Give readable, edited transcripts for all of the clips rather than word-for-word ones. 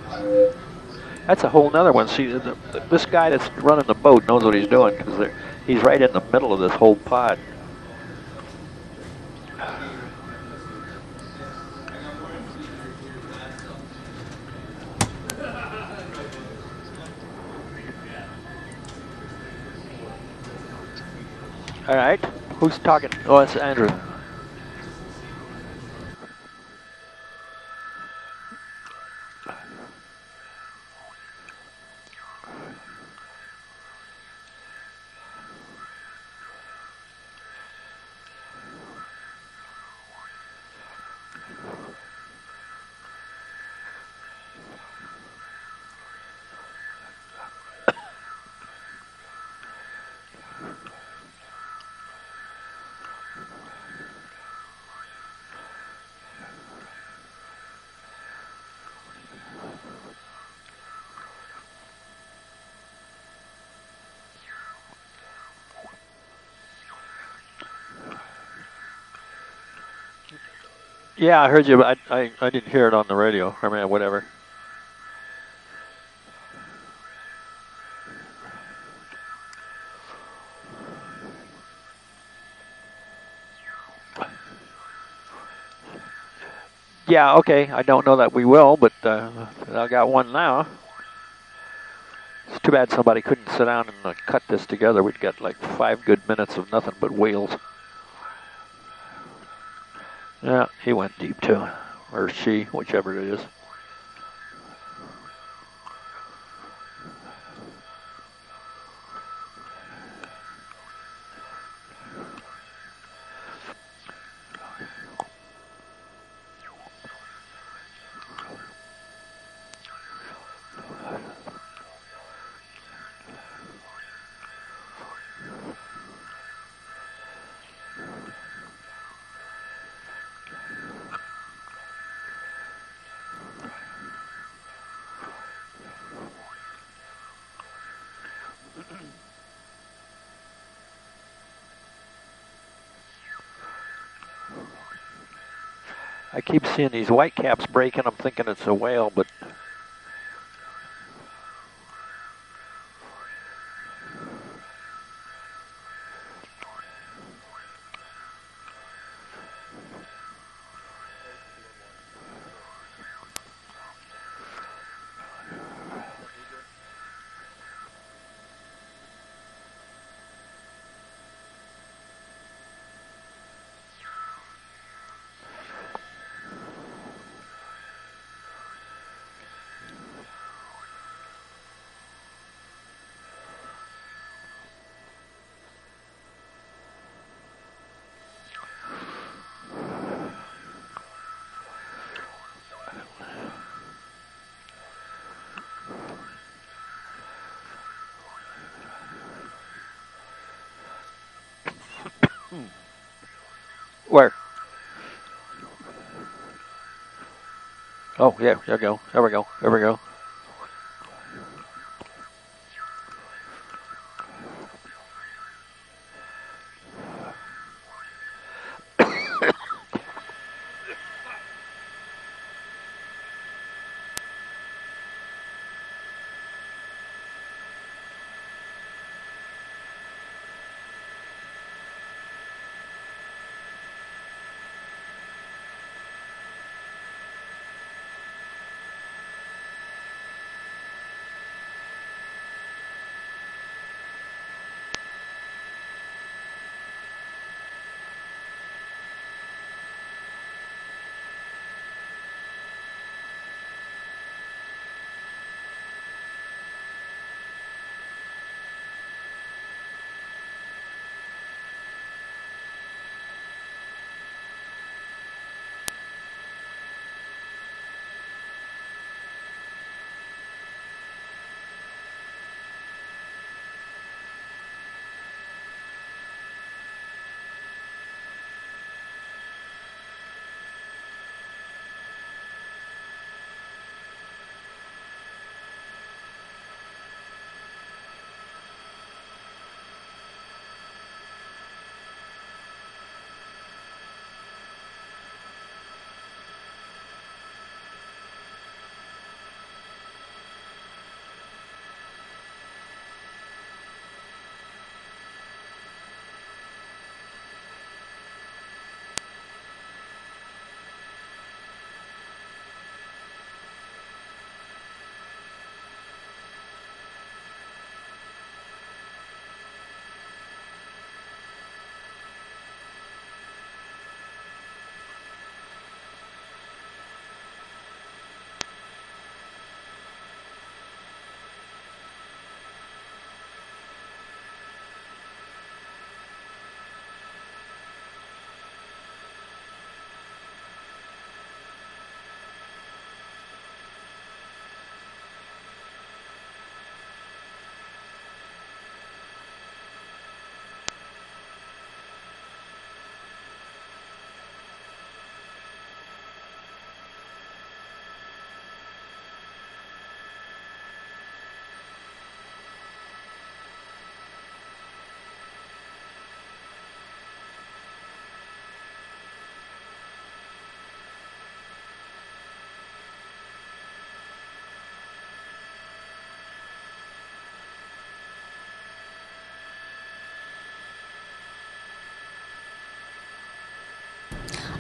That's a whole nother one. See, this guy that's running the boat knows what he's doing because he's right in the middle of this whole pod. All right, who's talking? Oh, it's Andrew. Yeah, I heard you, but I didn't hear it on the radio. I mean, whatever. Yeah, okay. I don't know that we will, but I got one now. It's too bad somebody couldn't sit down and cut this together. We'd got like 5 good minutes of nothing but whales. Yeah, he went deep too, or she, whichever it is. I keep seeing these white caps breaking. I'm thinking it's a whale, but where? Oh, yeah, there we go. There we go. There we go.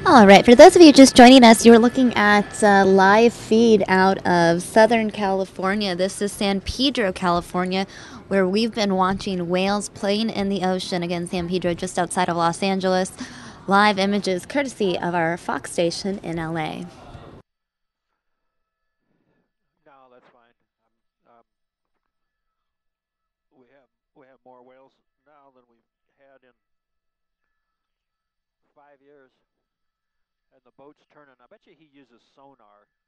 All right, for those of you just joining us, you're looking at a live feed out of Southern California. This is San Pedro, California, where we've been watching whales playing in the ocean. Again, San Pedro, just outside of Los Angeles. Live images courtesy of our Fox station in LA. No, that's fine. We have more whales now than we've had in 5 years, and the boat's turning. I bet you he uses sonar